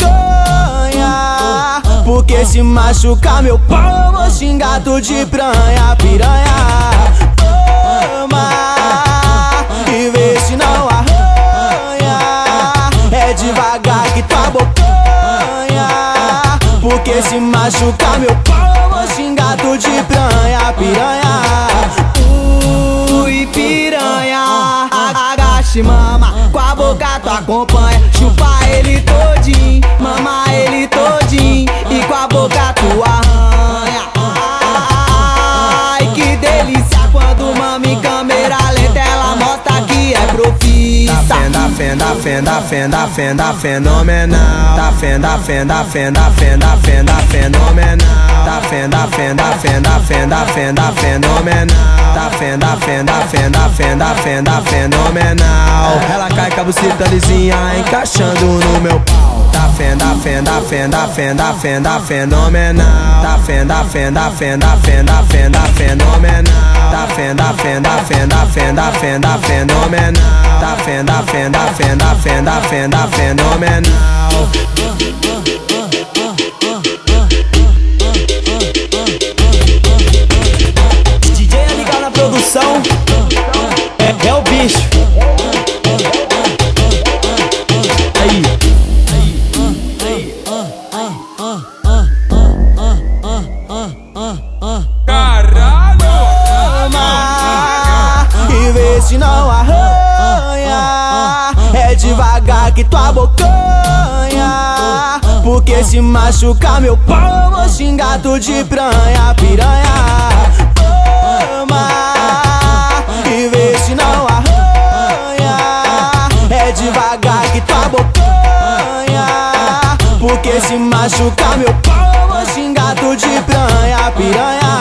maconha, porque se machucar meu pau eu vou xingar tu de pranha. Piranha, toma e vê se não arranha. É devagar que tua bocanha, porque se machucar meu pau eu vou xingar tu de pranha. Piranha, piranha, agache, mama, com a boca tu acompanha. Chupa ele todinho, mama ele todinho, e com a boca tu arranha. Ai, que delícia quando mama em câmera lenta ela mostra que é profissa. Fenda, fenomenal. Tá fenda, fenomenal. Tá fenda, fenomenal. Ela cai com a buceta lisinha encaixando no meu pau. Tá fenda, fenomenal. Tá fenomenal. Tá fenda, fenomenal. Tá fenomenal. DJ LK na produção, é o bicho. Aí. Caralho! Toma e vê se não arranha. É devagar que tua bocanha, porque se machucar meu pau eu vou xingar tu de pranha. Piranha, toma e vê se não arranha. É devagar que tua bocanha, porque se machucar meu pau eu vou xingar tu de pranha. Piranha,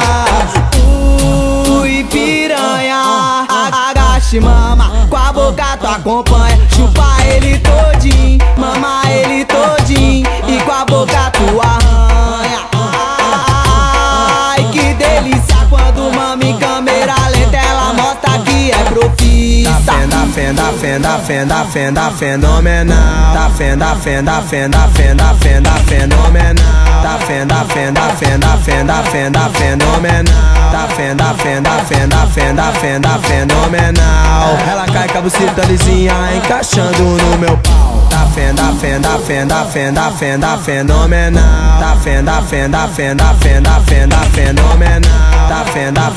piranha, agache, mama, com a boca tu acompanha. Chupa ele todinho, mama ele todinho, e com a boca tu arranha. Ai, que delícia quando mama em câmera lenta ela mostra que é profissa. Tá fenda, fenomenal. Tá fenda, fenomenal. Tá fenda, fenomenal. Tá fenda, fenomenal. Ela cai com a buceta lisinha encaixando no meu pau. Tá fenda, fenomenal. Tá fenda, fenomenal. Tá fenda,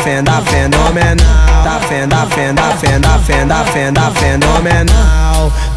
fenomenal. Tá fenomenal.